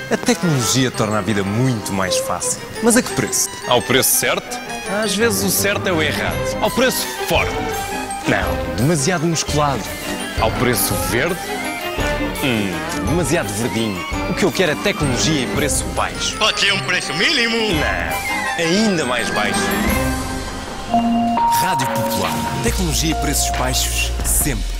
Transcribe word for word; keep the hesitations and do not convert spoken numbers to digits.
A tecnologia torna a vida muito mais fácil. Mas a que preço? Ao preço certo? Às vezes o certo é o errado. Ao preço forte? Não, demasiado musculado. Ao preço verde? Hum, demasiado verdinho. O que eu quero é tecnologia e preço baixo. Pode ser um preço mínimo? Não, ainda mais baixo. Rádio Popular. Tecnologia e preços baixos, sempre.